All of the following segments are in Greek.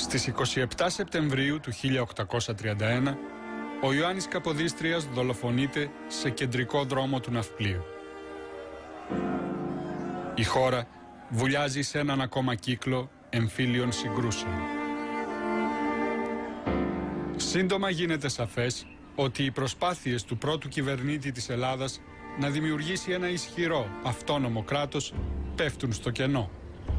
Στις 27 Σεπτεμβρίου του 1831, ο Ιωάννης Καποδίστριας δολοφονείται σε κεντρικό δρόμο του ναυπλίου. Η χώρα βουλιάζει σε έναν ακόμα κύκλο εμφύλιων συγκρούσεων. Σύντομα γίνεται σαφές ότι οι προσπάθειες του πρώτου κυβερνήτη της Ελλάδας να δημιουργήσει ένα ισχυρό αυτόνομο κράτος πέφτουν στο κενό.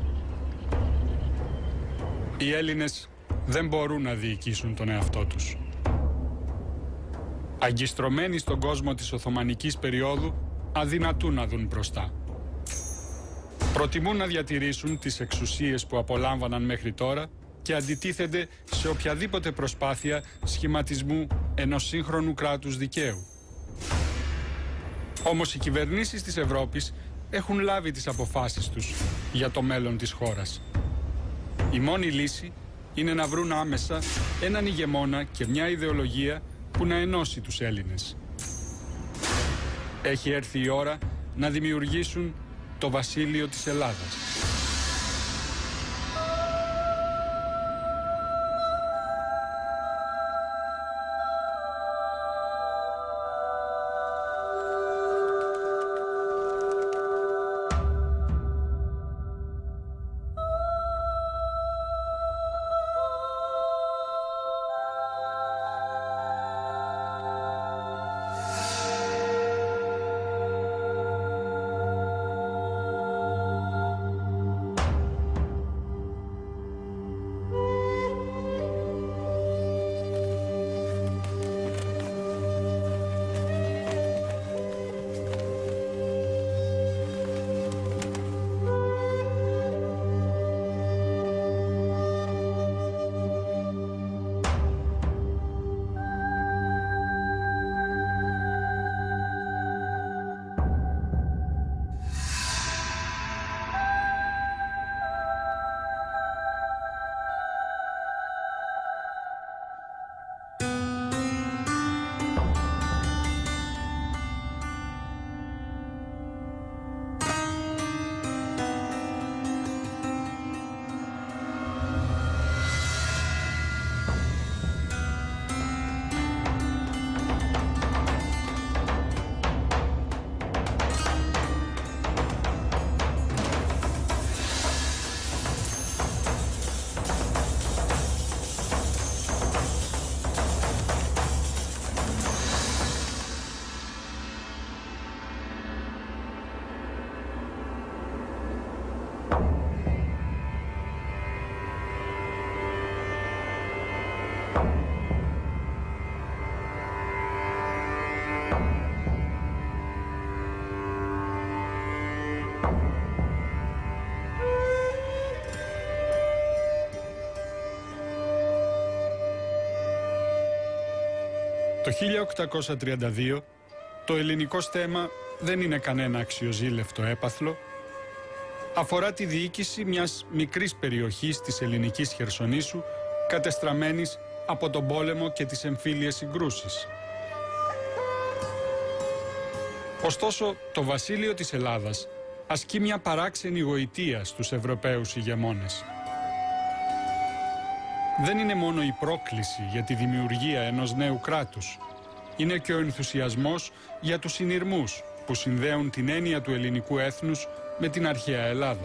Οι Έλληνες δεν μπορούν να διοικήσουν τον εαυτό τους. Αγκιστρωμένοι στον κόσμο της Οθωμανικής περίοδου, αδυνατούν να δουν μπροστά. Προτιμούν να διατηρήσουν τις εξουσίες που απολάμβαναν μέχρι τώρα και αντιτίθενται σε οποιαδήποτε προσπάθεια σχηματισμού ενός σύγχρονου κράτους δικαίου. Όμως οι κυβερνήσεις της Ευρώπης έχουν λάβει τις αποφάσεις τους για το μέλλον της χώρας. Η μόνη λύση είναι να βρουν άμεσα έναν ηγεμόνα και μια ιδεολογία που να ενώσει τους Έλληνες. Έχει έρθει η ώρα να δημιουργήσουν το βασίλειο της Ελλάδας. Το 1832 το ελληνικό στέμμα δεν είναι κανένα αξιοζήλευτο έπαθλο. Αφορά τη διοίκηση μιας μικρής περιοχής της ελληνικής Χερσονήσου κατεστραμμένης από τον πόλεμο και τις εμφύλιες συγκρούσεις. Ωστόσο, το βασίλειο της Ελλάδας ασκεί μια παράξενη γοητεία στους Ευρωπαίους ηγεμόνες. Δεν είναι μόνο η πρόκληση για τη δημιουργία ενός νέου κράτους. Είναι και ο ενθουσιασμός για τους συνειρμούς που συνδέουν την έννοια του ελληνικού έθνους με την αρχαία Ελλάδα.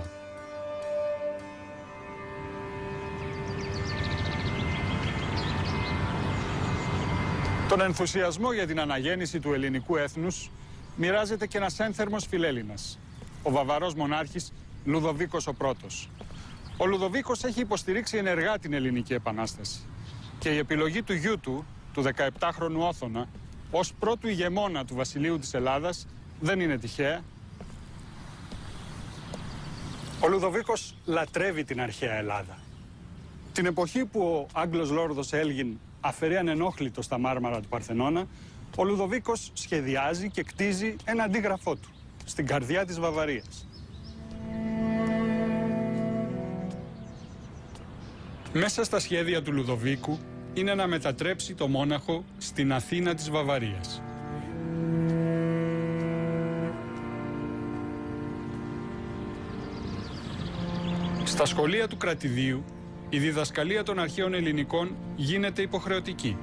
Τον ενθουσιασμό για την αναγέννηση του ελληνικού έθνους μοιράζεται και ένας ένθερμος φιλέλληνας, ο Βαβαρός μονάρχης Λουδοβίκος ο Πρώτος. Ο Λουδοβίκος έχει υποστηρίξει ενεργά την Ελληνική Επανάσταση και η επιλογή του γιού του 17χρονου Όθωνα, ως πρώτου ηγεμόνα του βασιλείου της Ελλάδας δεν είναι τυχαία. Ο Λουδοβίκος λατρεύει την αρχαία Ελλάδα. Την εποχή που ο Άγγλος Λόρδος Έλγιν αφαιρεί ανενόχλητο στα μάρμαρα του Παρθενώνα, ο Λουδοβίκος σχεδιάζει και κτίζει ένα αντίγραφό του στην καρδιά της Βαβαρίας. Μέσα στα σχέδια του Λουδοβίκου είναι να μετατρέψει το Μόναχο στην Αθήνα της Βαβαρίας. Στα σχολεία του κρατηδίου η διδασκαλία των αρχαίων ελληνικών γίνεται υποχρεωτική.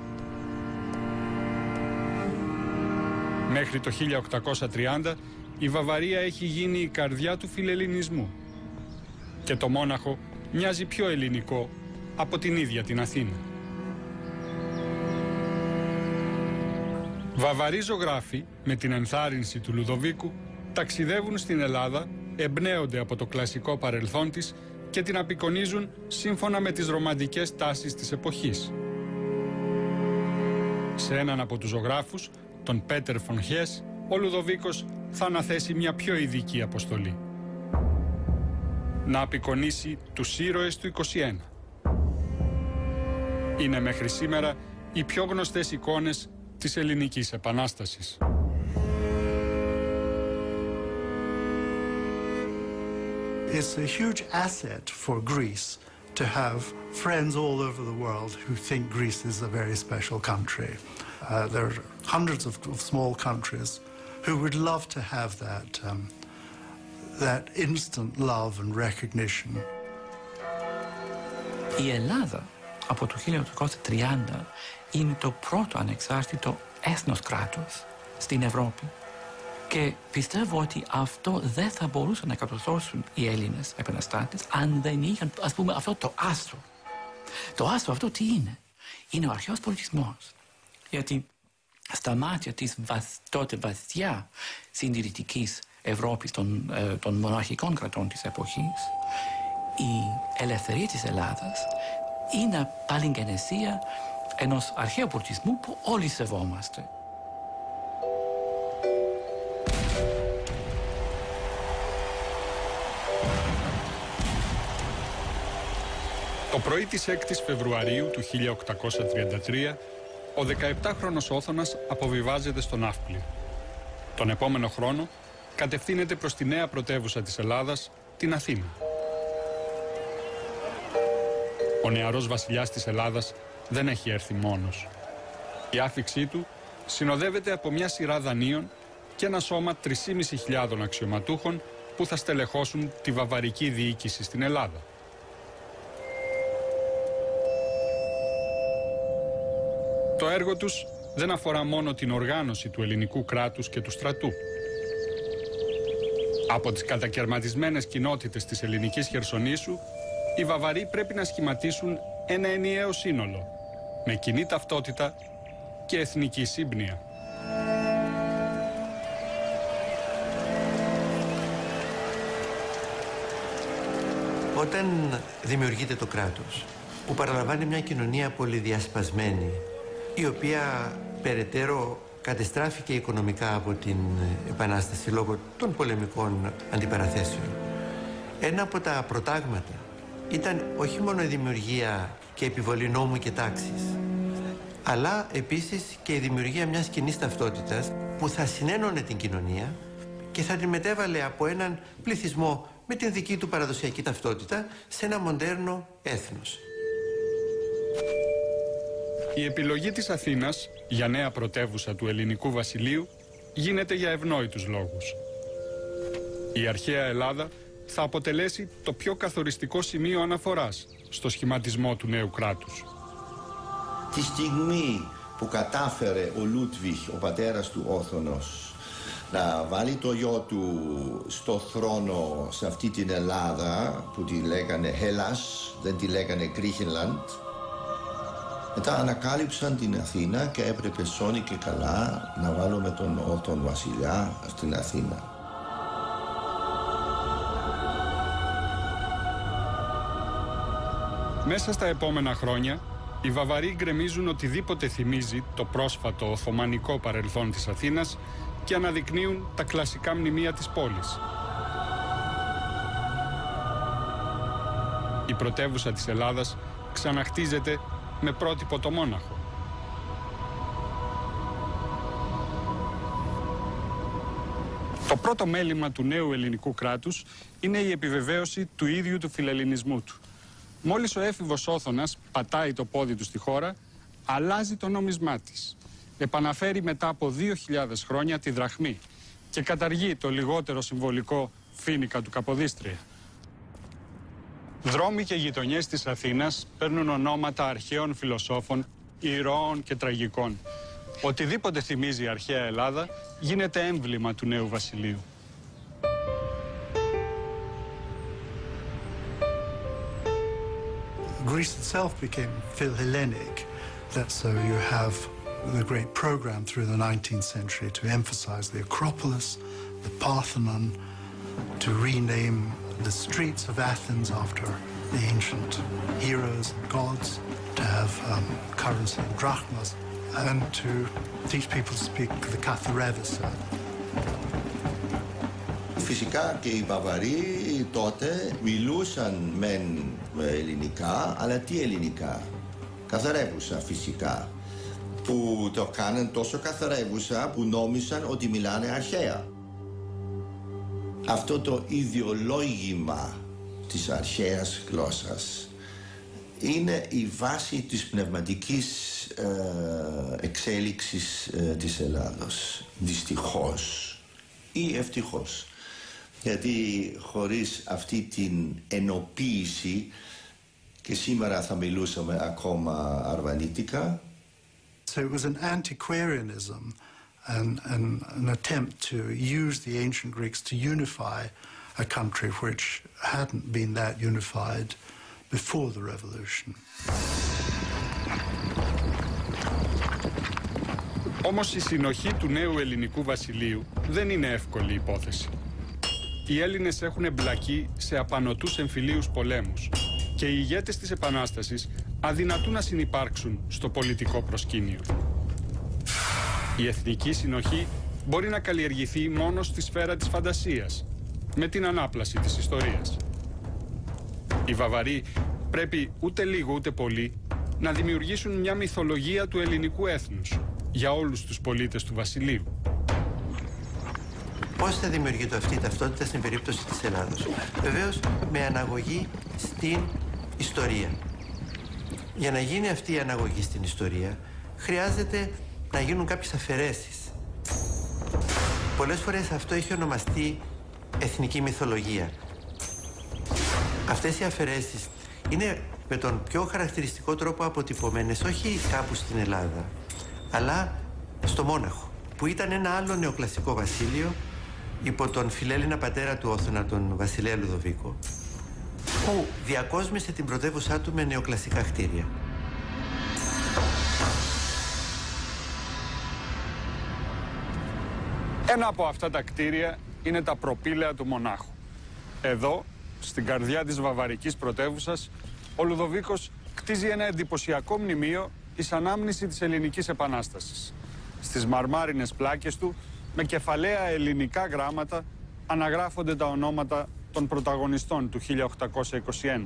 Μέχρι το 1830 η Βαβαρία έχει γίνει η καρδιά του φιλελληνισμού και το Μόναχο μοιάζει πιο ελληνικό από την ίδια την Αθήνα. Βαβαροί ζωγράφοι, με την ενθάρρυνση του Λουδοβίκου, ταξιδεύουν στην Ελλάδα, εμπνέονται από το κλασικό παρελθόν της και την απεικονίζουν σύμφωνα με τις ρομαντικές τάσεις της εποχής. Σε έναν από τους ζωγράφους, τον Πέτερ Φον Χες, ο Λουδοβίκος θα αναθέσει μια πιο ειδική αποστολή. Να απεικονίσει τους ήρωες του 21. Είναι μέχρι σήμερα οι πιο γνωστές εικόνες της Ελληνικής Επανάστασης. It's a huge asset for Greece to have friends all over the world who think Greece is a very special country. There are hundreds of small countries who would love to have that instant love and recognition. Η Ελλάδα από το 1830 είναι το πρώτο ανεξάρτητο έθνος κράτος στην Ευρώπη. Και πιστεύω ότι αυτό δεν θα μπορούσαν να κατορθώσουν οι Έλληνες επαναστάτες αν δεν είχαν, ας πούμε, αυτό το άστρο. Το άστρο αυτό τι είναι? Είναι ο αρχαίος πολιτισμός. Γιατί στα μάτια της τότε βαθιά συντηρητικής Ευρώπης των μοναρχικών κρατών της εποχής, η ελευθερία της Ελλάδας είναι παλιγγενεσία ενός αρχαίου πολιτισμού που όλοι σεβόμαστε. Το πρωί της 6ης Φεβρουαρίου του 1833, ο 17χρονος Όθωνας αποβιβάζεται στο Ναύπλιο. Τον επόμενο χρόνο κατευθύνεται προς τη νέα πρωτεύουσα της Ελλάδας, την Αθήνα. Ο νεαρός βασιλιάς της Ελλάδας δεν έχει έρθει μόνος. Η άφιξή του συνοδεύεται από μια σειρά δανείων και ένα σώμα 3.500 αξιωματούχων που θα στελεχώσουν τη βαβαρική διοίκηση στην Ελλάδα. Το έργο τους δεν αφορά μόνο την οργάνωση του ελληνικού κράτους και του στρατού. Από τις κατακαιρματισμένες κοινότητες της ελληνικής Χερσονήσου, οι Βαβαροί πρέπει να σχηματίσουν ένα ενιαίο σύνολο, με κοινή ταυτότητα και εθνική σύμπνοια. Όταν δημιουργείται το κράτος, που παραλαμβάνει μια κοινωνία πολυδιασπασμένη, η οποία περαιτέρω κατεστράφηκε οικονομικά από την Επανάσταση λόγω των πολεμικών αντιπαραθέσεων. Ένα από τα προτάγματα ήταν όχι μόνο η δημιουργία και επιβολή νόμου και τάξης, αλλά επίσης και η δημιουργία μιας κοινής ταυτότητας που θα συνένωνε την κοινωνία και θα την μετέβαλε από έναν πληθυσμό με την δική του παραδοσιακή ταυτότητα σε ένα μοντέρνο έθνος. Η επιλογή της Αθήνας για νέα πρωτεύουσα του ελληνικού βασιλείου γίνεται για ευνόητους λόγους. Η αρχαία Ελλάδα θα αποτελέσει το πιο καθοριστικό σημείο αναφοράς στο σχηματισμό του νέου κράτους. Τη στιγμή που κατάφερε ο Λούτβιχ, ο πατέρας του Όθωνος, να βάλει το γιο του στο θρόνο σε αυτή την Ελλάδα που τη λέγανε Hellas, δεν τη λέγανε Griechenland, μετά ανακάλυψαν την Αθήνα και έπρεπε σώνει και καλά να βάλουμε τον Όθων βασιλιά στην Αθήνα. Μέσα στα επόμενα χρόνια, οι Βαβαροί γκρεμίζουν οτιδήποτε θυμίζει το πρόσφατο οθωμανικό παρελθόν της Αθήνας και αναδεικνύουν τα κλασικά μνημεία της πόλης. Η πρωτεύουσα της Ελλάδας ξαναχτίζεται με πρότυπο το Μόναχο. Το πρώτο μέλημα του νέου ελληνικού κράτους είναι η επιβεβαίωση του ίδιου του φιλελληνισμού του. Μόλις ο έφηβος Όθωνας πατάει το πόδι του στη χώρα, αλλάζει το νόμισμά της. Επαναφέρει μετά από 2.000 χρόνια τη δραχμή και καταργεί το λιγότερο συμβολικό φοίνικα του Καποδίστρια. Δρόμοι και γειτονιές της Αθήνας παίρνουν ονόματα αρχαίων φιλοσόφων, ηρώων και τραγικών. Οτιδήποτε θυμίζει αρχαία Ελλάδα γίνεται έμβλημα του νέου βασιλείου. Greece itself became Philhellenic. So you have the great program through the 19th century to emphasize the Acropolis, the Parthenon, to rename the streets of Athens after the ancient heroes and gods, to have currency in drachmas, and to teach people to speak the Katharevousa. Φυσικά και οι Βαβαροί τότε μιλούσαν μεν ελληνικά, αλλά τι ελληνικά? Καθαρεύουσα φυσικά, που το κάναν τόσο καθαρεύουσα που νόμισαν ότι μιλάνε αρχαία. Αυτό το ιδεολόγημα της αρχαίας γλώσσας είναι η βάση της πνευματικής εξέλιξης της Ελλάδος. Δυστυχώς ή ευτυχώς. Γιατί χωρίς αυτή την ενοποίηση και σήμερα θα μιλούσαμε ακόμα αρβανίτικα. So it was an antiquarianism and an attempt to use the ancient Greeks to unify a country which hadn't been that unified before the revolution. Όμως η συνοχή του νέου ελληνικού βασιλείου δεν είναι εύκολη υπόθεση. Οι Έλληνες έχουν εμπλακεί σε απανωτούς εμφυλίους πολέμους και οι ηγέτες της Επανάστασης αδυνατούν να συνυπάρξουν στο πολιτικό προσκήνιο. Η εθνική συνοχή μπορεί να καλλιεργηθεί μόνο στη σφαίρα της φαντασίας, με την ανάπλαση της ιστορίας. Οι Βαβαροί πρέπει ούτε λίγο ούτε πολύ να δημιουργήσουν μια μυθολογία του ελληνικού έθνους για όλους τους πολίτες του βασιλείου. Πώς θα δημιουργείται αυτή η ταυτότητα στην περίπτωση της Ελλάδος? Βεβαίως με αναγωγή στην ιστορία. Για να γίνει αυτή η αναγωγή στην ιστορία χρειάζεται να γίνουν κάποιες αφαιρέσεις. Πολλές φορές αυτό έχει ονομαστεί εθνική μυθολογία. Αυτές οι αφαιρέσεις είναι με τον πιο χαρακτηριστικό τρόπο αποτυπωμένες όχι κάπου στην Ελλάδα, αλλά στο Μόναχο, που ήταν ένα άλλο νεοκλασικό βασίλειο υπό τον φιλέλληνα πατέρα του Όθωνα, τον βασιλέα Λουδοβίκο, που διακόσμησε την πρωτεύουσά του με νεοκλασικά κτίρια. Ένα από αυτά τα κτίρια είναι τα προπήλαια του Μονάχου. Εδώ, στην καρδιά της βαβαρικής πρωτεύουσας, ο Λουδοβίκος κτίζει ένα εντυπωσιακό μνημείο εις ανάμνηση της Ελληνικής Επανάστασης. Στις μαρμάρινες πλάκες του, με κεφαλαία ελληνικά γράμματα, αναγράφονται τα ονόματα των πρωταγωνιστών του 1821.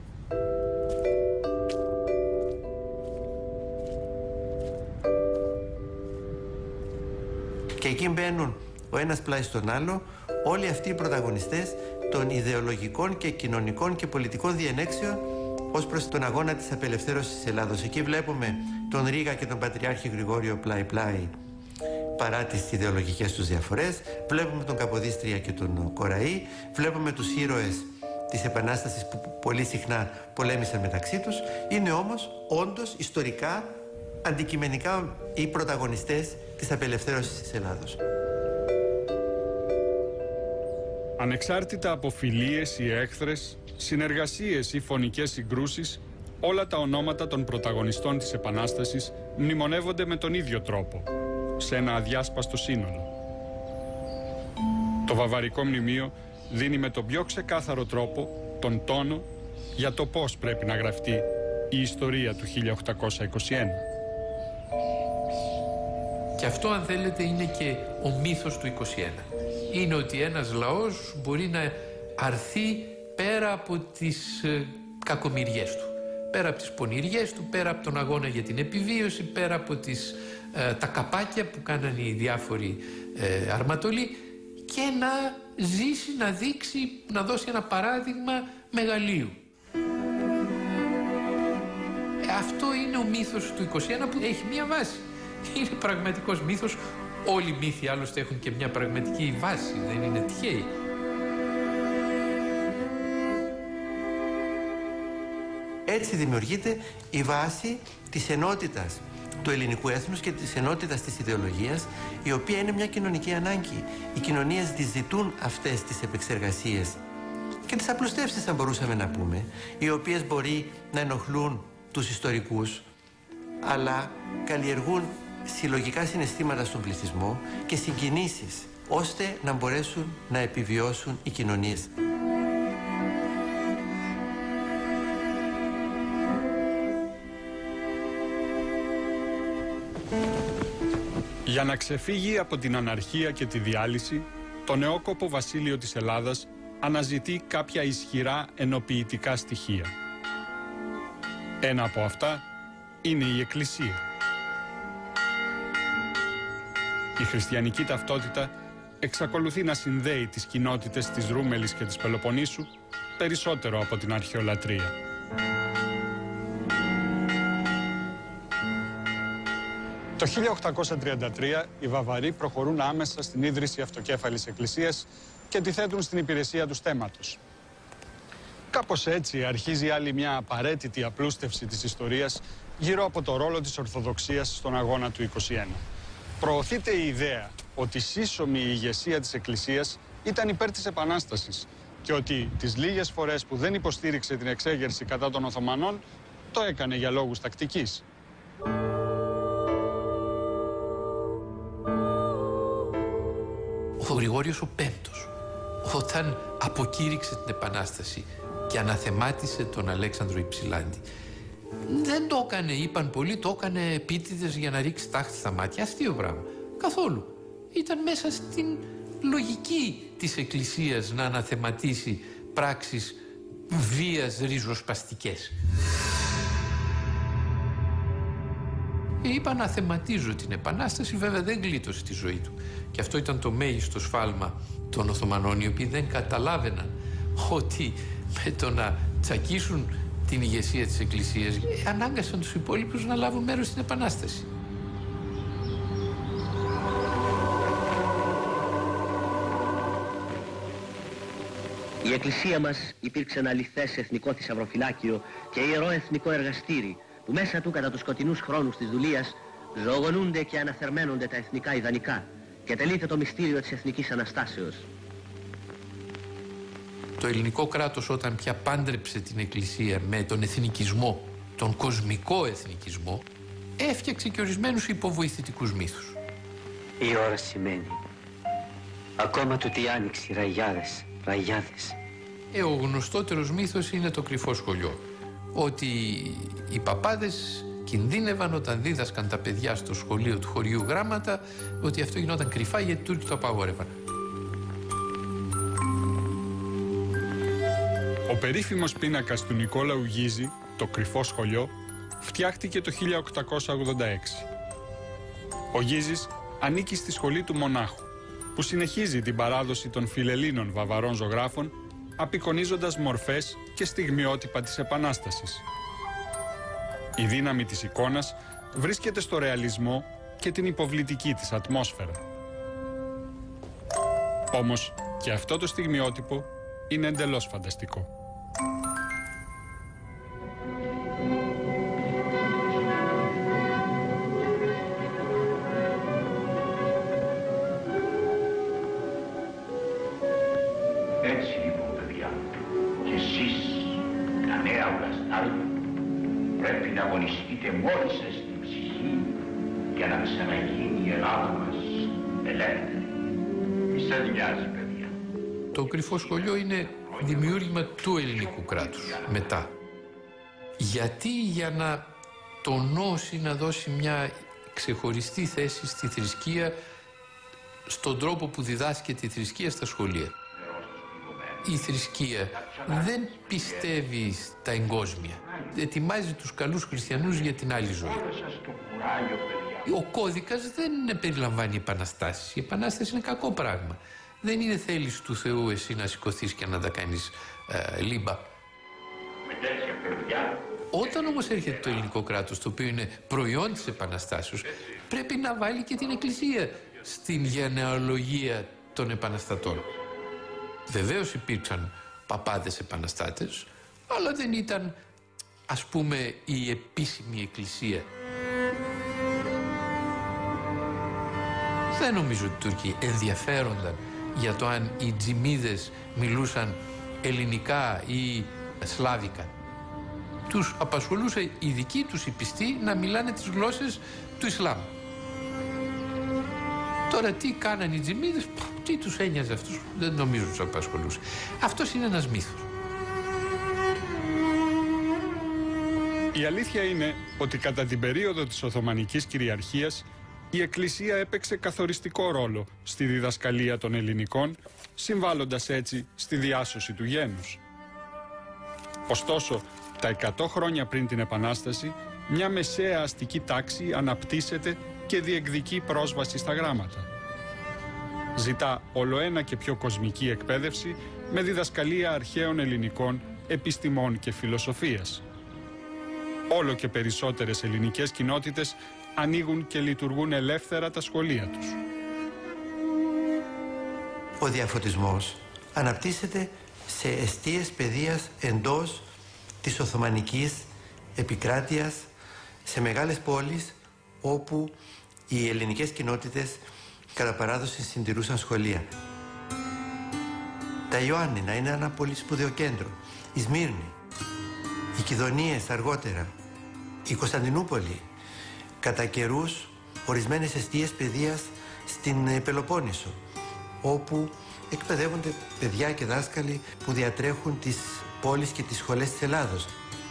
Και εκεί μπαίνουν ο ένας πλάι στον άλλο όλοι αυτοί οι πρωταγωνιστές των ιδεολογικών και κοινωνικών και πολιτικών διενέξεων ως προς τον αγώνα της απελευθέρωσης της Ελλάδος. Εκεί βλέπουμε τον Ρήγα και τον Πατριάρχη Γρηγόριο πλάι-πλάι παρά τις ιδεολογικές τους διαφορές. Βλέπουμε τον Καποδίστρια και τον Κοραή. Βλέπουμε τους ήρωες της Επανάστασης που πολύ συχνά πολέμησαν μεταξύ τους. Είναι όμως όντως ιστορικά, αντικειμενικά οι πρωταγωνιστές της απελευθέρωσης της Ελλάδος. Ανεξάρτητα από φιλίες ή έχθρες, συνεργασίες ή φωνικές συγκρούσεις, όλα τα ονόματα των πρωταγωνιστών της Επανάστασης μνημονεύονται με τον ίδιο τρόπο, σε ένα αδιάσπαστο σύνολο. Το βαβαρικό μνημείο δίνει με τον πιο ξεκάθαρο τρόπο τον τόνο για το πώς πρέπει να γραφτεί η ιστορία του 1821. Και αυτό, αν θέλετε, είναι και ο μύθος του 21. Είναι ότι ένας λαός μπορεί να αρθεί πέρα από τις κακομοιριές του, πέρα από τις πονηριές του, πέρα από τον αγώνα για την επιβίωση, πέρα από τα καπάκια που κάνανε οι διάφοροι αρματολοί, και να ζήσει, να δείξει, να δώσει ένα παράδειγμα μεγαλείου. Αυτό είναι ο μύθος του 21 που έχει μία βάση. Είναι πραγματικός μύθος. Όλοι οι μύθοι άλλωστε έχουν και μια πραγματική βάση, δεν είναι τυχαίοι. Έτσι δημιουργείται η βάση της ενότητας του ελληνικού έθνους και της ενότητας της ιδεολογίας, η οποία είναι μια κοινωνική ανάγκη. Οι κοινωνίες τις ζητούν αυτές τις επεξεργασίες και τις απλουστεύσεις, θα μπορούσαμε να πούμε, οι οποίες μπορεί να ενοχλούν τους ιστορικούς, αλλά καλλιεργούν συλλογικά συναισθήματα στον πληθυσμό και συγκινήσεις, ώστε να μπορέσουν να επιβιώσουν οι κοινωνίες. Για να ξεφύγει από την αναρχία και τη διάλυση, το νεόκοπο βασίλειο της Ελλάδας αναζητεί κάποια ισχυρά ενοποιητικά στοιχεία. Ένα από αυτά είναι η Εκκλησία. Η χριστιανική ταυτότητα εξακολουθεί να συνδέει τις κοινότητες της Ρούμελης και της Πελοποννήσου περισσότερο από την αρχαιολατρεία. Το 1833 οι Βαβαροί προχωρούν άμεσα στην ίδρυση αυτοκέφαλης εκκλησίας και τη θέτουν στην υπηρεσία του στέμματος. Κάπως έτσι αρχίζει άλλη μια απαραίτητη απλούστευση της ιστορίας γύρω από το ρόλο της Ορθοδοξίας στον αγώνα του 21. Προωθείται η ιδέα ότι η σύσσωμη ηγεσία της Εκκλησίας ήταν υπέρ της Επανάστασης και ότι τις λίγες φορές που δεν υποστήριξε την εξέγερση κατά των Οθωμανών το έκανε για λόγους τακτικής. Ο Γρηγόριος ο Πέμπτος, όταν αποκήρυξε την Επανάσταση και αναθεμάτισε τον Αλέξανδρο Υψηλάντη, δεν το έκανε, είπαν πολλοί, το έκανε επίτηδες για να ρίξει τάχτη στα μάτια. Αστείο πράγμα. Καθόλου. Ήταν μέσα στην λογική της Εκκλησίας να αναθεματίσει πράξεις βίας ριζοσπαστικές. Είπα να θεματίζω την Επανάσταση, βέβαια δεν γλίτωσε τη ζωή του. Και αυτό ήταν το μέγιστο σφάλμα των Οθωμανών, οι οποίοι δεν καταλάβαιναν ότι με το να τσακίσουν την ηγεσία της Εκκλησίας ανάγκασαν τους υπόλοιπους να λάβουν μέρος στην Επανάσταση. Η Εκκλησία μας υπήρξε ένα αληθές εθνικό θησαυροφυλάκιο και ιερό εθνικό εργαστήρι, που μέσα του κατά τους σκοτεινούς χρόνους της δουλείας ζωογονούνται και αναθερμαίνονται τα εθνικά ιδανικά και τελείται το μυστήριο της εθνικής Αναστάσεως. Το ελληνικό κράτος, όταν πια πάντρεψε την Εκκλησία με τον εθνικισμό, τον κοσμικό εθνικισμό, έφτιαξε και ορισμένους υποβοηθητικούς μύθους. Η ώρα σημαίνει ακόμα του τι άνοιξη, ραγιάδες. Ο γνωστότερος μύθος είναι το κρυφό σχολείο. Ότι οι παπάδες κινδύνευαν όταν δίδασκαν τα παιδιά στο σχολείο του χωριού γράμματα, ότι αυτό γινόταν κρυφά γιατί οι Τούρκοι το απαγόρευαν. Ο περίφημος πίνακας του Νικόλαου Γίζη, το κρυφό σχολείο, φτιάχτηκε το 1886. Ο Γίζης ανήκει στη σχολή του Μονάχου, που συνεχίζει την παράδοση των φιλελλήνων βαβαρών ζωγράφων, απεικονίζοντας μορφές και στιγμιότυπα της Επανάστασης. Η δύναμη της εικόνας βρίσκεται στο ρεαλισμό και την υποβλητική της ατμόσφαιρα. Όμως και αυτό το στιγμιότυπο είναι εντελώς φανταστικό. Έτσι λοιπόν, παιδιά, και εσείς, τα νέα ουραστάρια, πρέπει να αγωνιστείτε μόνοι σας στην ψυχή για να ξαναγίνει η Ελλάδα μας ελεύθερη. Μη σας νοιάζει, παιδιά. Το κρυφό σχολείο είναι δημιούργημα του ελληνικού κράτους μετά. Γιατί? Για να τονώσει, να δώσει μια ξεχωριστή θέση στη θρησκεία, στον τρόπο που διδάσκεται η θρησκεία στα σχολεία. Η θρησκεία δεν πιστεύει στα εγκόσμια. Ετοιμάζει τους καλούς χριστιανούς για την άλλη ζωή. Ο κώδικας δεν περιλαμβάνει επαναστάσεις. Η επανάσταση είναι κακό πράγμα. Δεν είναι θέληση του Θεού εσύ να σηκωθείς και να τα κάνεις λίμπα. Όταν όμως έρχεται το ελληνικό κράτος, το οποίο είναι προϊόν της επαναστάσεως, πρέπει να βάλει και την Εκκλησία στην γενεαλογία των επαναστατών. Βεβαίως υπήρξαν παπάδες επαναστάτες, αλλά δεν ήταν ας πούμε η επίσημη εκκλησία. Δεν νομίζω ότι οι Τούρκοι ενδιαφέρονταν για το αν οι τζιμίδες μιλούσαν ελληνικά ή σλάβικα. Τους απασχολούσε η δική τους οι πιστοί να μιλάνε τις γλώσσες του Ισλάμ. Τώρα τι κάνανε οι τζιμίδες, τι τους ένοιαζε αυτούς, δεν νομίζω τους απασχολούσε. Αυτός είναι ένας μύθος. Η αλήθεια είναι ότι κατά την περίοδο της Οθωμανικής κυριαρχίας η Εκκλησία έπαιξε καθοριστικό ρόλο στη διδασκαλία των ελληνικών, συμβάλλοντας έτσι στη διάσωση του γένους. Ωστόσο, τα 100 χρόνια πριν την Επανάσταση, μια μεσαία αστική τάξη αναπτύσσεται και διεκδικεί πρόσβαση στα γράμματα. Ζητά ολοένα και πιο κοσμική εκπαίδευση με διδασκαλία αρχαίων ελληνικών επιστημών και φιλοσοφίας. Όλο και περισσότερες ελληνικές κοινότητες ανοίγουν και λειτουργούν ελεύθερα τα σχολεία τους. Ο διαφωτισμός αναπτύσσεται σε εστίες παιδείας εντός της Οθωμανικής επικράτειας, σε μεγάλες πόλεις όπου οι ελληνικές κοινότητες κατά παράδοση συντηρούσαν σχολεία. Τα Ιωάννινα είναι ένα πολύ σπουδαίο κέντρο. Η Σμύρνη, οι Κιδωνίες αργότερα, η Κωνσταντινούπολη, κατά καιρούς ορισμένες εστίες παιδείας στην Πελοπόννησο, όπου εκπαιδεύονται παιδιά και δάσκαλοι που διατρέχουν τις πόλεις και τις σχολές της Ελλάδος.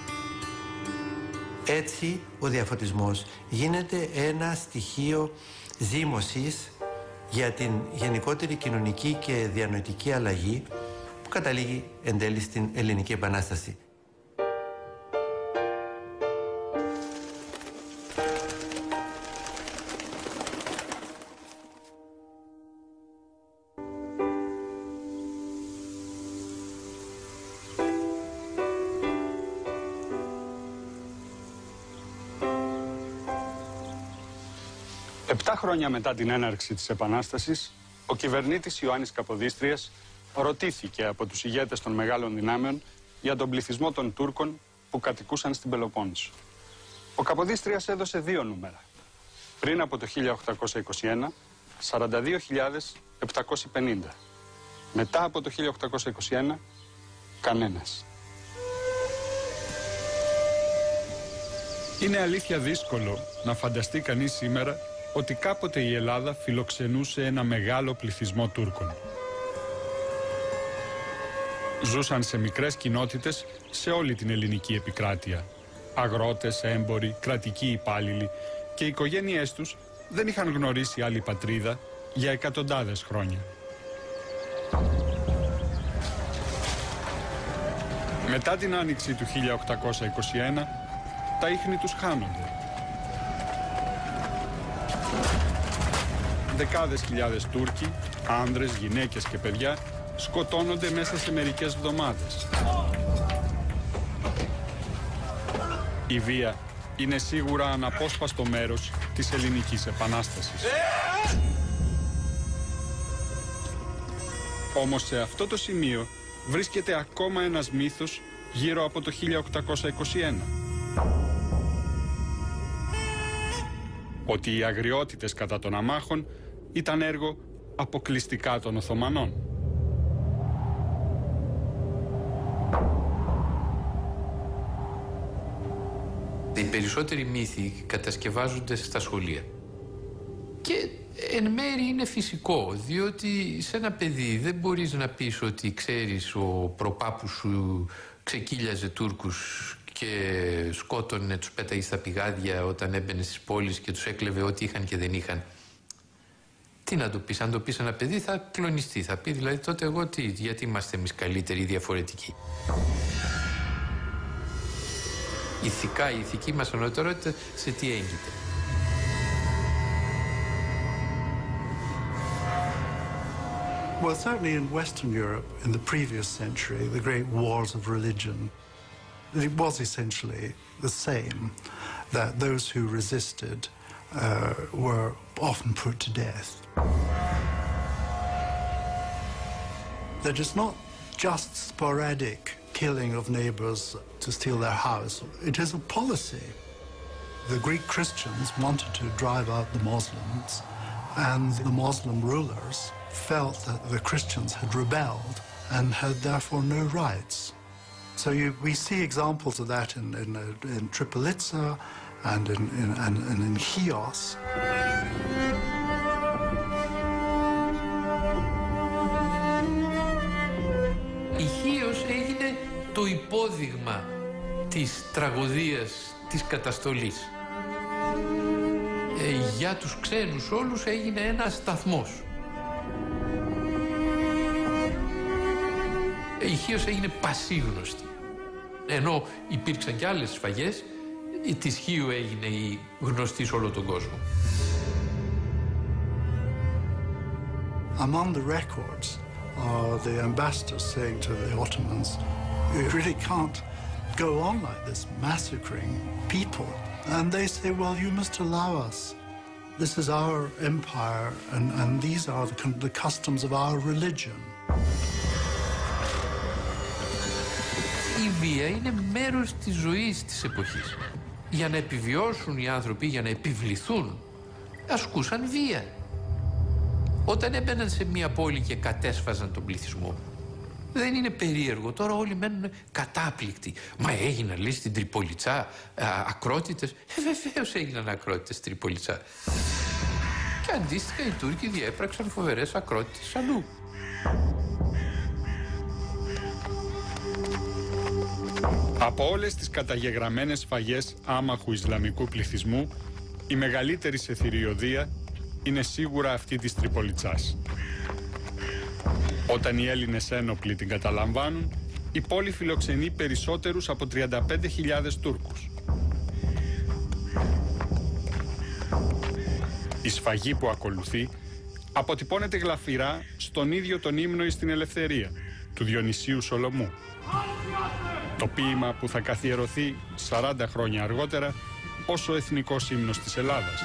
Έτσι, ο διαφωτισμός γίνεται ένα στοιχείο ζήμωσης για την γενικότερη κοινωνική και διανοητική αλλαγή που καταλήγει εν τέλει στην Ελληνική Επανάσταση. Επτά χρόνια μετά την έναρξη της Επανάστασης, ο κυβερνήτης Ιωάννης Καποδίστριας ρωτήθηκε από τους ηγέτες των μεγάλων δυνάμεων για τον πληθυσμό των Τούρκων που κατοικούσαν στην Πελοπόννησο. Ο Καποδίστριας έδωσε δύο νούμερα. Πριν από το 1821, 42.750. Μετά από το 1821, κανένας. Είναι αλήθεια δύσκολο να φανταστεί κανείς σήμερα ότι κάποτε η Ελλάδα φιλοξενούσε ένα μεγάλο πληθυσμό Τούρκων. Ζούσαν σε μικρές κοινότητες σε όλη την ελληνική επικράτεια. Αγρότες, έμποροι, κρατικοί υπάλληλοι και οι οικογένειές τους δεν είχαν γνωρίσει άλλη πατρίδα για εκατοντάδες χρόνια. Μετά την άνοιξη του 1821, τα ίχνη τους χάνονται. Δεκάδες χιλιάδες Τούρκοι, άνδρες, γυναίκες και παιδιά σκοτώνονται μέσα σε μερικές εβδομάδες. Η βία είναι σίγουρα αναπόσπαστο μέρος της Ελληνικής Επανάστασης. Όμως σε αυτό το σημείο βρίσκεται ακόμα ένας μύθος γύρω από το 1821. Ότι οι αγριότητες κατά των αμάχων ήταν έργο αποκλειστικά των Οθωμανών. Οι περισσότεροι μύθοι κατασκευάζονται στα σχολεία. Και εν μέρει είναι φυσικό, διότι σε ένα παιδί δεν μπορείς να πεις ότι ξέρεις ο προπάπους σου ξεκύλιαζε Τούρκους και σκότωνε, τους πέταγε στα πηγάδια όταν έμπαινε στις πόλεις και τους έκλεβε ό,τι είχαν και δεν είχαν. Τι να το πεις, αν το πεις ένα παιδί θα κλονιστεί, θα πει δηλαδή τότε εγώ τι, γιατί είμαστε εμείς καλύτεροι ή διαφορετικοί. Ηθικά, η ηθική μας ανωτερότητα σε τι έγκυται. Well, certainly in Western Europe in the previous century, the great wars of religion, it was essentially the same, that those who resisted were often put to death. That it's not just sporadic killing of neighbors to steal their house. It is a policy. The Greek Christians wanted to drive out the Muslims, and the Muslim rulers felt that the Christians had rebelled and had therefore no rights. So we see examples of that in Tripolitsa and in Chios. Η Χίος έγινε το υπόδειγμα της τραγωδίας της καταστολής. Για τους ξένους όλους έγινε ένας σταθμός. Η Χίος έγινε πασίγνωστη. Ενώ υπήρξαν και άλλες σφαγές, η της Χίου έγινε η γνωστή σε όλο τον κόσμο. Among the records are the ambassadors saying to the Ottomans, you really can't go on like this, massacring people. And they say, well, you must allow us. This is our empire, and these are the customs of our religion. Η βία είναι μέρος της ζωής της εποχής. Για να επιβιώσουν οι άνθρωποι, για να επιβληθούν, ασκούσαν βία. Όταν έμπαιναν σε μια πόλη και κατέσφαζαν τον πληθυσμό, δεν είναι περίεργο. Τώρα όλοι μένουν κατάπληκτοι. Μα έγιναν, λέει, στην Τριπολιτσά ακρότητες. Βεβαίως έγιναν ακρότητες στην Τριπολιτσά. Και αντίστοιχα οι Τούρκοι διέπραξαν φοβερές ακρότητες αλλού. Από όλες τις καταγεγραμμένες σφαγές άμαχου Ισλαμικού πληθυσμού, η μεγαλύτερη σε θηριωδία είναι σίγουρα αυτή της Τριπολιτσάς. Όταν οι Έλληνες ένοπλοι την καταλαμβάνουν, η πόλη φιλοξενεί περισσότερους από 35.000 Τούρκους. Η σφαγή που ακολουθεί αποτυπώνεται γλαφυρά στον ίδιο τον ύμνο εις την ελευθερία του Διονυσίου Σολομού. Το ποίημα που θα καθιερωθεί 40 χρόνια αργότερα ως ο εθνικός ύμνος της Ελλάδας.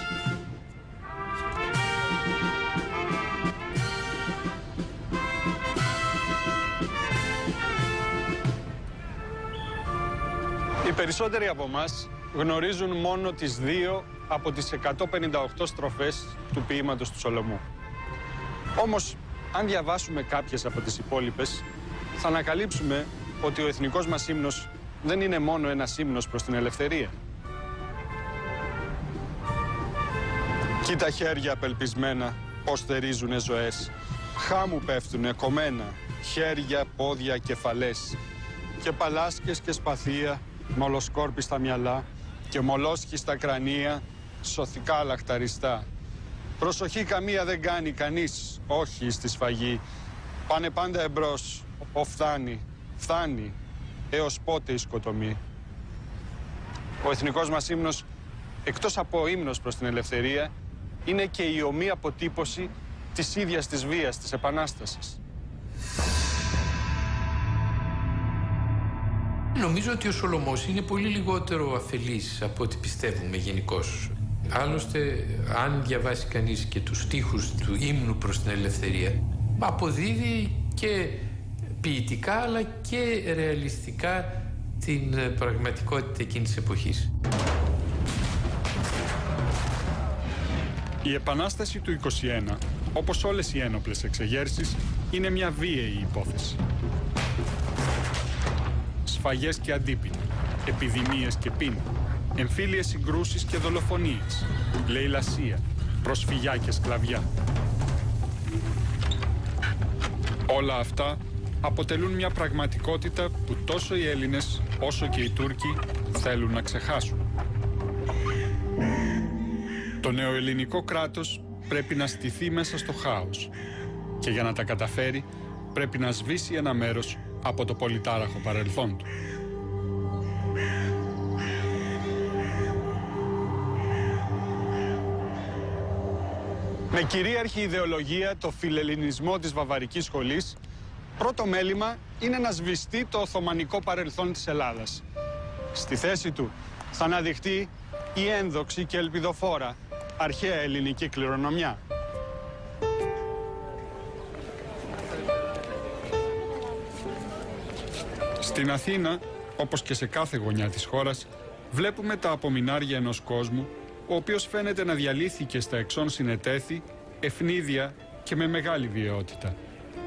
Οι περισσότεροι από εμάς γνωρίζουν μόνο τις 2 από τις 158 στροφές του ποίηματος του Σολομού. Όμως, αν διαβάσουμε κάποιες από τις υπόλοιπες, θα ανακαλύψουμε ότι ο εθνικός μας ύμνος δεν είναι μόνο ένας ύμνος προς την ελευθερία. Κοίτα χέρια απελπισμένα πως θερίζουνε ζωές, χάμου πέφτουνε κομμένα, χέρια, πόδια, κεφαλές, και παλάσκες και σπαθία, μολοσκόρπι στα μυαλά και μολόσχη στα κρανία, σωθικά λαχταριστά. Προσοχή καμία δεν κάνει κανείς, όχι στη σφαγή. Πάνε πάντα εμπρός, φτάνει, έως πότε η σκοτωμή. Ο εθνικός μας ύμνος, εκτός από ύμνος προς την ελευθερία, είναι και η ομή αποτύπωση της ίδιας της βίας, της Επανάστασης. Νομίζω ότι ο Σολομός είναι πολύ λιγότερο αφελής από ό,τι πιστεύουμε γενικώς. Άλλωστε, αν διαβάσει κανείς και τους στίχους του ύμνου προς την ελευθερία, αποδίδει και ποιητικά αλλά και ρεαλιστικά την πραγματικότητα εκείνης της εποχής. Η Επανάσταση του 21, όπως όλες οι ένοπλες εξεγέρσεις, είναι μια βίαιη υπόθεση. Σφαγές και αντίπεινα, επιδημίες και πείνα, εμφύλιες συγκρούσεις και δολοφονίες, λαιλασία, προσφυγιά και σκλαβιά. Όλα αυτά αποτελούν μια πραγματικότητα που τόσο οι Έλληνες όσο και οι Τούρκοι θέλουν να ξεχάσουν. Το νεοελληνικό κράτος πρέπει να στηθεί μέσα στο χάος και για να τα καταφέρει πρέπει να σβήσει ένα μέρος από το πολυτάραχο παρελθόν του. Με κυρίαρχη ιδεολογία το φιλελληνισμό της βαβαρικής σχολής, πρώτο μέλημα είναι να σβηστεί το οθωμανικό παρελθόν της Ελλάδας. Στη θέση του θα αναδειχτεί η ένδοξη και ελπιδοφόρα αρχαία ελληνική κληρονομιά. Στην Αθήνα, όπως και σε κάθε γωνιά της χώρας, βλέπουμε τα απομεινάρια ενός κόσμου, ο οποίος φαίνεται να διαλύθηκε στα εξών συνετέθη, ευνίδια και με μεγάλη βιαιότητα.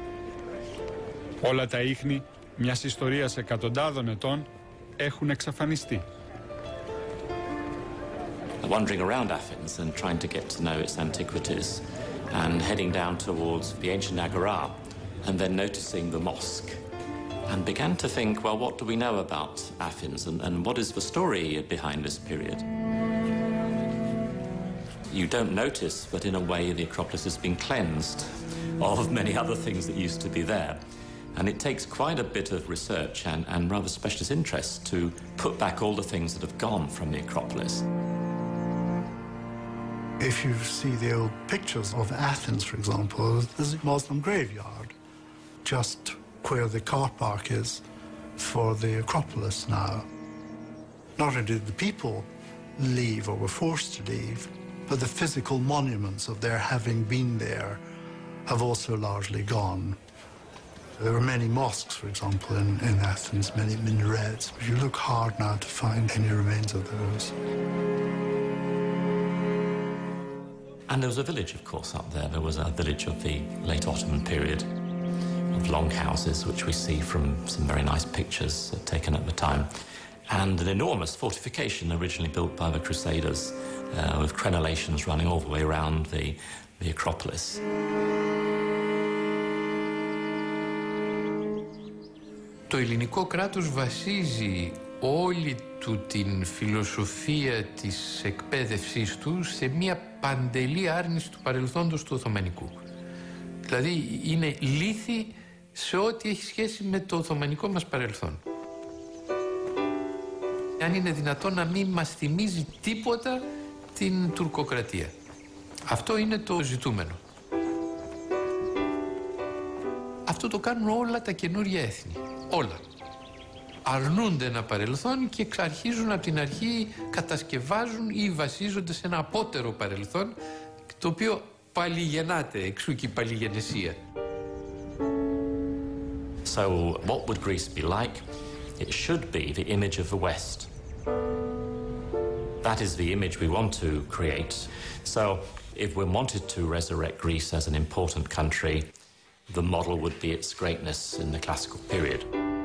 Όλα τα ίχνη μιας ιστορίας εκατοντάδων ετών έχουν εξαφανιστεί. Wandering around Athens and trying to get to know its antiquities and heading down towards the ancient Agora and then noticing the mosque and began to think, well, what do we know about Athens and what is the story behind this period? You don't notice, but in a way the Acropolis has been cleansed of many other things that used to be there. And it takes quite a bit of research and rather specialist interest to put back all the things that have gone from the Acropolis. If you see the old pictures of Athens, for example, there's a Muslim graveyard just where the car park is for the Acropolis now. Not only did the people leave or were forced to leave, but the physical monuments of their having been there have also largely gone. There are many mosques, for example, in Athens, many minarets, but you look hard now to find any remains of those. And there was a village, of course, up there. There was a village of the late Ottoman period of long houses, which we see from some very nice pictures taken at the time. And an enormous fortification originally built by the Crusaders with crenellations running all the way around the Acropolis. Το ελληνικό κράτος βασίζει όλη του την φιλοσοφία της εκπαίδευσής του σε μια παντελή άρνηση του παρελθόντος του Οθωμανικού. Δηλαδή είναι λύθη σε ό,τι έχει σχέση με το Οθωμανικό μας παρελθόν. Αν είναι δυνατόν να μην μας θυμίζει τίποτα την τουρκοκρατία. Αυτό είναι το ζητούμενο. Αυτό το κάνουν όλα τα καινούργια έθνη. Όλα. Αρνούνται ένα παρελθόν και αρχίζουν από την αρχή, κατασκευάζουν ή βασίζονται σε ένα απότερο παρελθόν, το οποίο παλιγεννάται, εξού και η παλιγενεσία. So what would Greece be like? It should be the image of the West. That is the image we want to create. So if we wanted to resurrect Greece as an important country, the model would be its greatness in the classical period.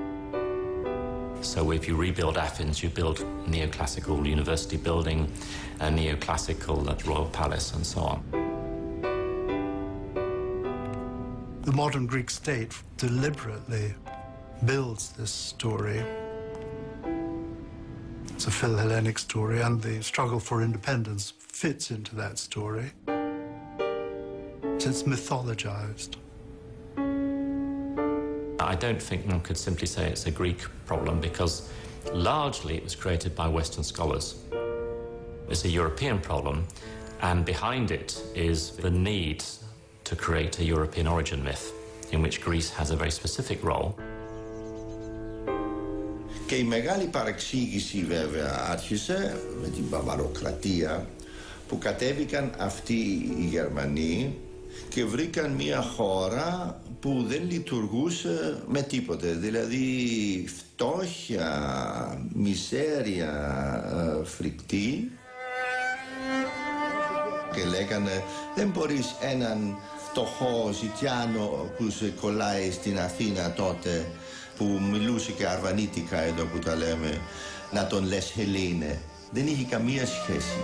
So if you rebuild Athens, you build a neoclassical university building, a neoclassical royal palace, and so on. The modern Greek state deliberately builds this story. It's a Phil-Hellenic story, and the struggle for independence fits into that story. So it's mythologized. I don't think one could simply say it's a Greek problem because largely it was created by Western scholars. It's a European problem, and behind it is the need to create a European origin myth in which Greece has a very specific role. Και η μεγάλη παρεξήγηση βέβαια άρχισε με την Βαβαροκρατία που κατέβηκαν αυτοί οι Γερμανοί και βρήκαν μια χώρα που δεν λειτουργούσε με τίποτε. Δηλαδή φτώχεια, μιζέρια, φρικτή. Και λέγανε δεν μπορείς έναν φτωχό ζητιάνο που σε κολλάει στην Αθήνα τότε, που μιλούσε και αρβανίτικα εδώ που τα λέμε, να τον λες Χελήνε. Δεν είχε καμία σχέση.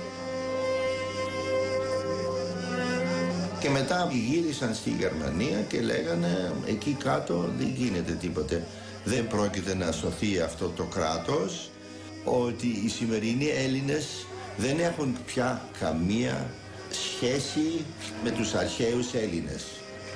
Και μετά γύρισαν στη Γερμανία και λέγανε εκεί κάτω δεν γίνεται τίποτε. Δεν πρόκειται να σωθεί αυτό το κράτος, ότι οι σημερινοί Έλληνες δεν έχουν πια καμία σχέση με τους αρχαίους Έλληνες.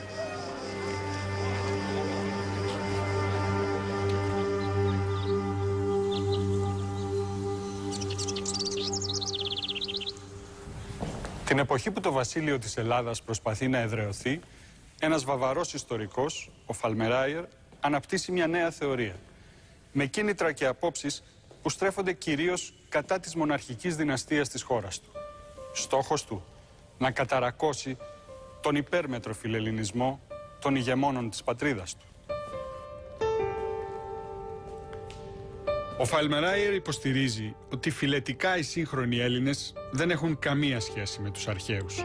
Την εποχή που το βασίλειο της Ελλάδας προσπαθεί να εδραιωθεί, ένας βαβαρός ιστορικός, ο Φαλμεράιερ, αναπτύσσει μια νέα θεωρία. Με κίνητρα και απόψεις που στρέφονται κυρίως κατά της μοναρχικής δυναστείας της χώρας του. Στόχος του, να καταρακώσει τον υπέρμετρο φιλελληνισμό των ηγεμόνων της πατρίδας του. Ο Φαλμεράιερ υποστηρίζει ότι φυλετικά οι σύγχρονοι Έλληνες δεν έχουν καμία σχέση με τους αρχαίους.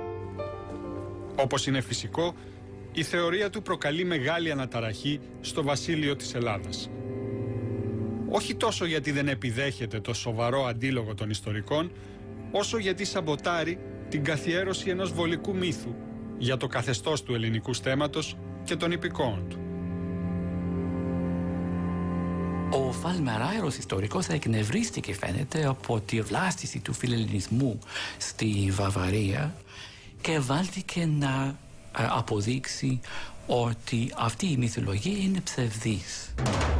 Όπως είναι φυσικό, η θεωρία του προκαλεί μεγάλη αναταραχή στο βασίλειο της Ελλάδας. Όχι τόσο γιατί δεν επιδέχεται το σοβαρό αντίλογο των ιστορικών, όσο γιατί σαμποτάρει την καθιέρωση ενός βολικού μύθου για το καθεστώς του ελληνικού στέμματος και των υπηκόων του. Ο Φαλμεράιερ ως ιστορικός εκνευρίστηκε, φαίνεται, από τη βλάστηση του φιλελληνισμού στη Βαβαρία και βάλθηκε να αποδείξει ότι αυτή η μυθολογία είναι ψευδής.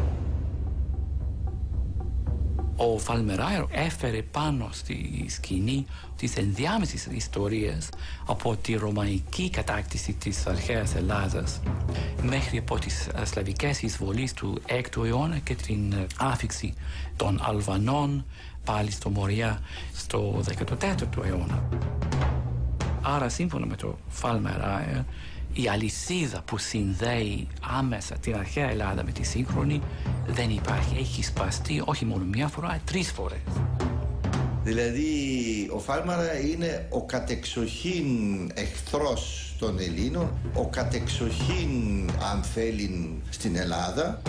Ο Φαλμεράιερ έφερε πάνω στη σκηνή τις ενδιάμεσες ιστορίες από τη ρωμαϊκή κατάκτηση της αρχαίας Ελλάδας μέχρι από τις σλαβικές εισβολές του 6ου αιώνα και την άφιξη των Αλβανών πάλι στο Μοριά στο 14ο αιώνα. Άρα, σύμφωνα με το Φαλμεράιερ, η αλυσίδα που συνδέει άμεσα την αρχαία Ελλάδα με τη σύγχρονη δεν υπάρχει. Έχει σπαστεί όχι μόνο μια φορά, 3 φορές. Δηλαδή, ο Φαλμεράιερ είναι ο κατεξοχήν εχθρός των Ελλήνων, ο κατεξοχήν, αν θέλει, στην Ελλάδα.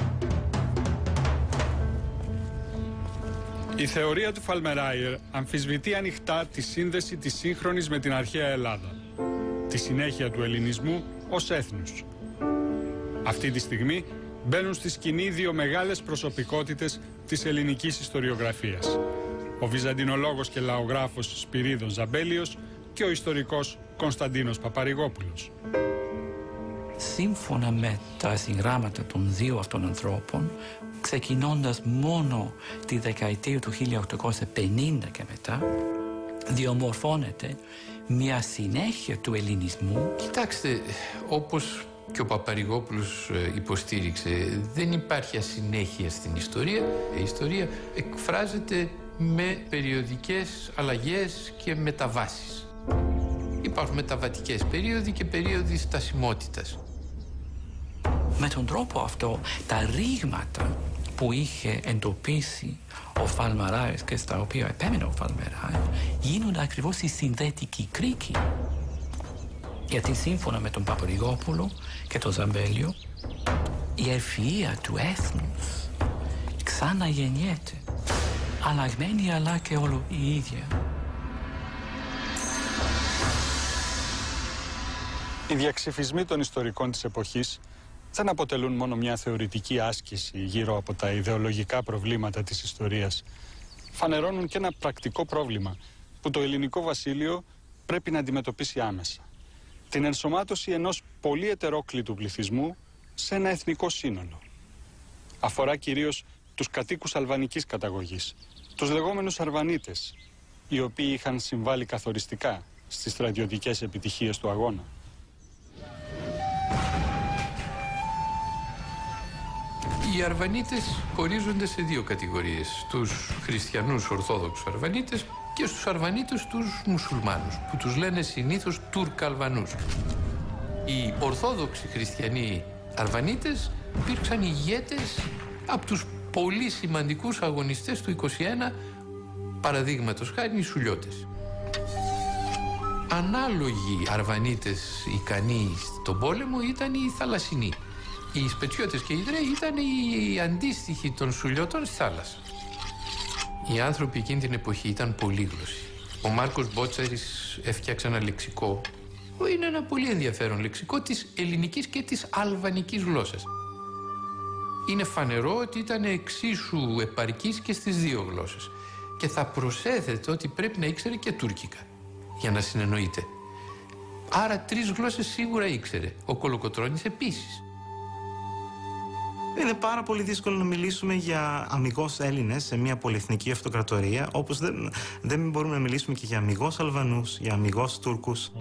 Η θεωρία του Φαλμεράιερ αμφισβητεί ανοιχτά τη σύνδεση της σύγχρονης με την αρχαία Ελλάδα, τη συνέχεια του ελληνισμού ως έθνους. Αυτή τη στιγμή μπαίνουν στη σκηνή 2 μεγάλες προσωπικότητες της ελληνικής ιστοριογραφίας. Ο βυζαντινολόγος και λαογράφος Σπυρίδων Ζαμπέλιος και ο ιστορικός Κωνσταντίνος Παπαρηγόπουλος. Σύμφωνα με τα συγγράμματα των 2 αυτών ανθρώπων, ξεκινώντας μόνο τη δεκαετία του 1850 και μετά, διαμορφώνεται μια συνέχεια του ελληνισμού. Κοιτάξτε, όπως και ο Παπαρηγόπουλος υποστήριξε, δεν υπάρχει ασυνέχεια στην ιστορία. Η ιστορία εκφράζεται με περιοδικές αλλαγές και μεταβάσεις. Υπάρχουν μεταβατικές περίοδοι και περίοδοι στασιμότητας. Με τον τρόπο αυτό, τα ρήγματα που είχε εντοπίσει ο Φαλμεράιερ και στα οποία επέμενε ο Φαλμεράιερ γίνονται ακριβώς η συνδετική κρίκη. Γιατί σύμφωνα με τον Παπαρηγόπουλο και τον Ζαμπέλιο, η ευφυΐα του έθνους ξαναγεννιέται, αλλαγμένη αλλά και όλο η ίδια. Οι διαξυφισμοί των ιστορικών της εποχής δεν αποτελούν μόνο μια θεωρητική άσκηση γύρω από τα ιδεολογικά προβλήματα της ιστορίας. Φανερώνουν και ένα πρακτικό πρόβλημα που το ελληνικό βασίλειο πρέπει να αντιμετωπίσει άμεσα. Την ενσωμάτωση ενός πολύ ετερόκλητου πληθυσμού σε ένα εθνικό σύνολο. Αφορά κυρίως τους κατοίκους αλβανικής καταγωγής, τους λεγόμενους Αρβανίτες, οι οποίοι είχαν συμβάλει καθοριστικά στις στρατιωτικές επιτυχίες του αγώνα. Οι Αρβανίτες χωρίζονται σε 2 κατηγορίες. Τους χριστιανούς Ορθόδοξους Αρβανίτες και στους Αρβανίτες τους μουσουλμάνους, που τους λένε συνήθως Τουρκαλβανούς. Οι Ορθόδοξοι χριστιανοί Αρβανίτες υπήρξαν ηγέτες από τους πολύ σημαντικούς αγωνιστές του 21, παραδείγματος χάρη οι Σουλιώτες. Ανάλογοι Αρβανίτες ικανοί στον πόλεμο ήταν οι Θαλασσινοί. Οι Σπετσιώτες και οι Ιδραίοι ήταν οι αντίστοιχοι των Σουλιώτων στη θάλασσα. Οι άνθρωποι εκείνη την εποχή ήταν πολύγλωσσοι. Ο Μάρκος Μπότσαρης έφτιαξε ένα λεξικό, που είναι ένα πολύ ενδιαφέρον λεξικό της ελληνικής και της αλβανικής γλώσσας. Είναι φανερό ότι ήταν εξίσου επαρκής και στις 2 γλώσσες. Και θα προσέθετε ότι πρέπει να ήξερε και τουρκικά, για να συνεννοείται. Άρα 3 γλώσσες σίγουρα ήξερε. Ο Κολοκοτρώνης επίσης. Είναι πάρα πολύ δύσκολο να μιλήσουμε για αμιγώς Έλληνες σε μια πολυεθνική αυτοκρατορία, όπως δεν μπορούμε να μιλήσουμε και για αμιγώς Αλβανούς, για αμιγώς Τούρκους.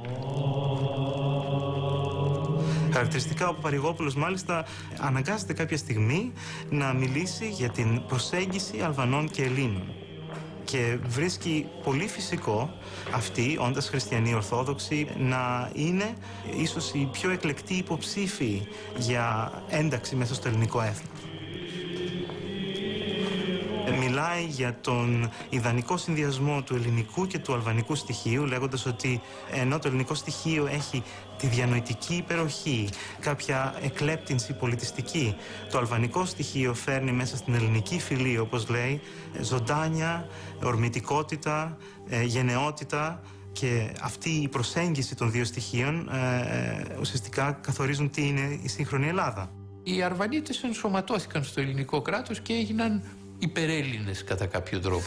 Χαρακτηριστικά ο Παπαρηγόπουλος μάλιστα αναγκάζεται κάποια στιγμή να μιλήσει για την προσέγγιση Αλβανών και Ελλήνων. Και βρίσκει πολύ φυσικό αυτοί, όντας χριστιανοί Ορθόδοξοι, να είναι ίσως οι πιο εκλεκτοί υποψήφοι για ένταξη μέσα στο ελληνικό έθνος. μιλάει για τον ιδανικό συνδυασμό του ελληνικού και του αλβανικού στοιχείου, λέγοντας ότι ενώ το ελληνικό στοιχείο έχει τη διανοητική υπεροχή, κάποια εκλέπτυνση πολιτιστική, το αλβανικό στοιχείο φέρνει μέσα στην ελληνική φυλή, όπως λέει, ζωντάνια, ορμητικότητα, γενναιότητα, και αυτή η προσέγγιση των δύο στοιχείων ουσιαστικά καθορίζουν τι είναι η σύγχρονη Ελλάδα. Οι Αρβανίτες ενσωματώθηκαν στο ελληνικό κράτος και έγιναν υπερέλληνες κατά κάποιο τρόπο.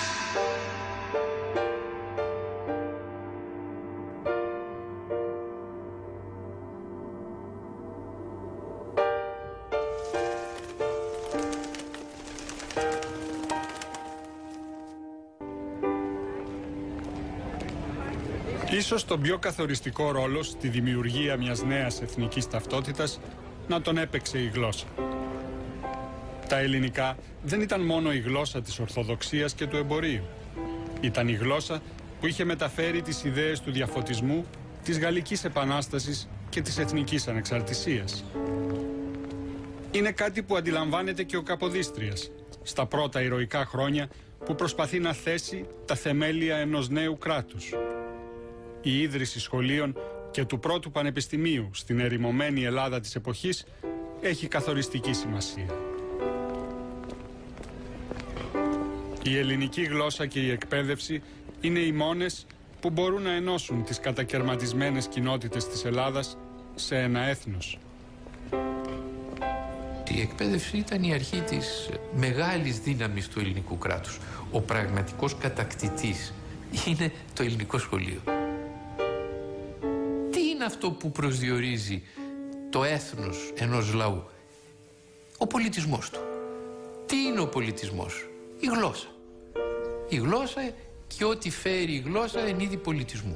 Ίσως τον πιο καθοριστικό ρόλο στη δημιουργία μιας νέας εθνικής ταυτότητας να τον έπαιξε η γλώσσα. Τα ελληνικά δεν ήταν μόνο η γλώσσα της Ορθοδοξίας και του εμπορίου. Ήταν η γλώσσα που είχε μεταφέρει τις ιδέες του διαφωτισμού, της Γαλλικής Επανάστασης και της εθνικής ανεξαρτησίας. Είναι κάτι που αντιλαμβάνεται και ο Καποδίστριας στα πρώτα ηρωικά χρόνια που προσπαθεί να θέσει τα θεμέλια ενός νέου κράτους. Η ίδρυση σχολείων και του πρώτου πανεπιστημίου στην ερημωμένη Ελλάδα της εποχής έχει καθοριστική σημασία. Η ελληνική γλώσσα και η εκπαίδευση είναι οι μόνες που μπορούν να ενώσουν τις κατακερματισμένες κοινότητες της Ελλάδας σε ένα έθνος. Η εκπαίδευση ήταν η αρχή της μεγάλης δύναμης του ελληνικού κράτους. Ο πραγματικός κατακτητής είναι το ελληνικό σχολείο. Τι είναι αυτό που προσδιορίζει το έθνος ενός λαού? Ο πολιτισμός του. Τι είναι ο πολιτισμός? Η γλώσσα. Η γλώσσα και ό,τι φέρει η γλώσσα εν είδη πολιτισμού.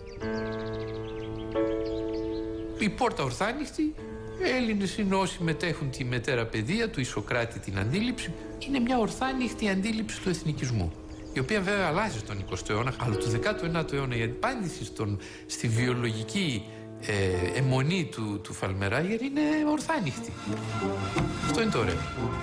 Η πόρτα ορθάνυχτη, Έλληνες είναι όσοι μετέχουν τη μετέρα παιδεία του Ισοκράτη την αντίληψη. Είναι μια ορθάνυχτη αντίληψη του εθνικισμού, η οποία βέβαια αλλάζει στον 20ο αιώνα, αλλά του 19ου αιώνα η απάντηση στη βιολογική αιμονή του Φαλμεράγερ είναι ορθάνυχτη. Αυτό είναι το ωραίο.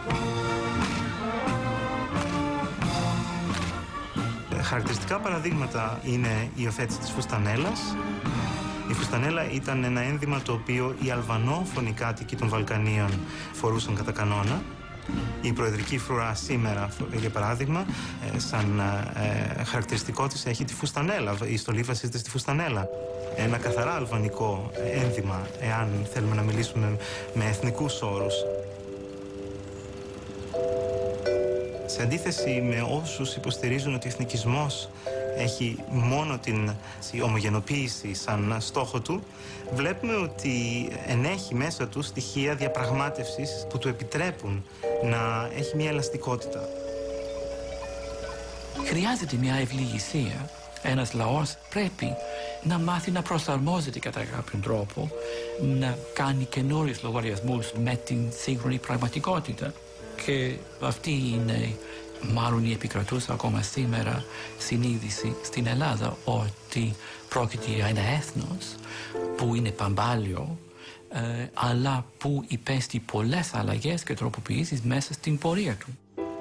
Χαρακτηριστικά παραδείγματα είναι η υιοθέτηση της φουστανέλας. Η φουστανέλα ήταν ένα ένδυμα το οποίο οι αλβανόφωνοι κάτοικοι των Βαλκανίων φορούσαν κατά κανόνα. Η προεδρική φρουρά σήμερα, για παράδειγμα, σαν χαρακτηριστικό της έχει τη φουστανέλα. Η στολή βασίζεται στη φουστανέλα. Ένα καθαρά αλβανικό ένδυμα, εάν θέλουμε να μιλήσουμε με εθνικούς όρους. Σε αντίθεση με όσους υποστηρίζουν ότι ο εθνικισμός έχει μόνο την ομογενοποίηση σαν στόχο του, βλέπουμε ότι ενέχει μέσα του στοιχεία διαπραγμάτευσης που του επιτρέπουν να έχει μια ελαστικότητα. Χρειάζεται μια ευληγησία. Ένας λαός πρέπει να μάθει να προσαρμόζεται κατά κάποιον τρόπο, να κάνει καινούριους λογαριασμούς με την σύγχρονη πραγματικότητα. Και αυτή είναι μάλλον η επικρατούσα ακόμα σήμερα συνείδηση στην Ελλάδα, ότι πρόκειται για ένα έθνος που είναι παμπάλιο, αλλά που υπέστη πολλές αλλαγές και τροποποιήσεις μέσα στην πορεία του.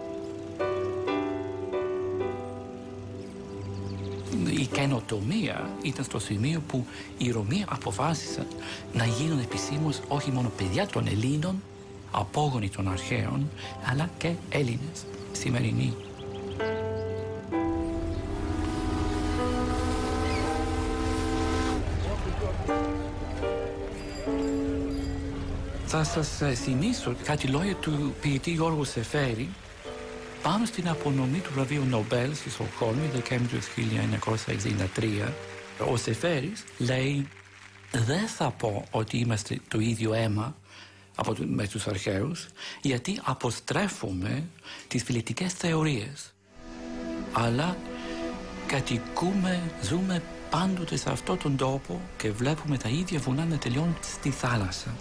Η καινοτομία ήταν στο σημείο που οι Ρωμαίοι αποφάσισαν να γίνουν επισήμως όχι μόνο παιδιά των Ελλήνων, απόγονοι των αρχαίων, αλλά και Έλληνες σημερινοί. Θα σας θυμίσω κάτι λόγια του ποιητή Γιώργου Σεφέρη πάνω στην απονομή του βραβείου Νομπέλ στη Στοκχόλμη, Δεκέμβριο 1963. Ο Σεφέρης λέει: «Δεν θα πω ότι είμαστε το ίδιο αίμα με τους αρχαίους, γιατί αποστρέφουμε τις φιλετικές θεωρίες. Αλλά κατοικούμε, ζούμε πάντοτε σε αυτόν τον τόπο και βλέπουμε τα ίδια βουνά να τελειώνουν στη θάλασσα».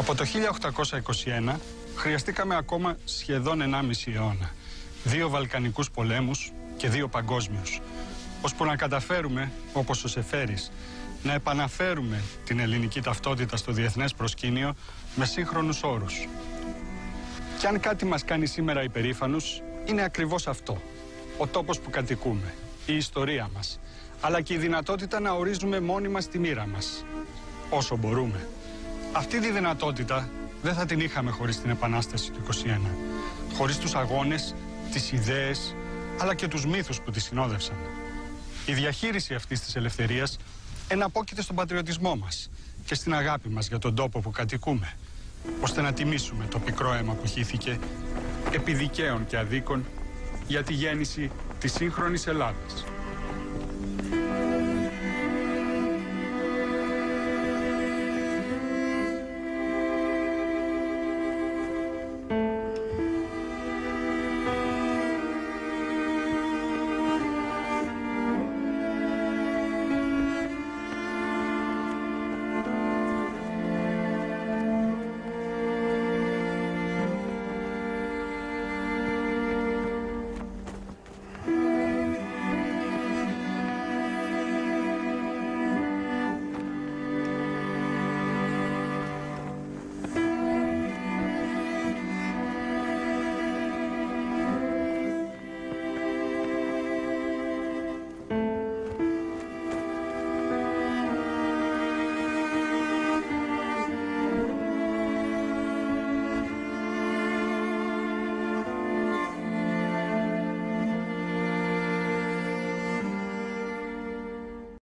Από το 1821 χρειαστήκαμε ακόμα σχεδόν 1,5 αιώνα. 2 Βαλκανικούς πολέμους και 2 παγκόσμιους. Ώσπου να καταφέρουμε, όπως ο Σεφέρης, να επαναφέρουμε την ελληνική ταυτότητα στο διεθνές προσκήνιο με σύγχρονους όρους. Κι αν κάτι μας κάνει σήμερα υπερήφανους, είναι ακριβώς αυτό. Ο τόπος που κατοικούμε, η ιστορία μας, αλλά και η δυνατότητα να ορίζουμε μόνοι μας τη μοίρα μας, όσο μπορούμε. Αυτή τη δυνατότητα δεν θα την είχαμε χωρίς την Επανάσταση του 21, χωρίς τους αγώνες, τις ιδέες, αλλά και τους μύθους που τη συνόδευσαν. Η διαχείριση αυτής της ελευθερίας εναπόκειται στον πατριωτισμό μας και στην αγάπη μας για τον τόπο που κατοικούμε, ώστε να τιμήσουμε το πικρό αίμα που χύθηκε επί δικαίων και αδίκων για τη γέννηση της σύγχρονης Ελλάδας.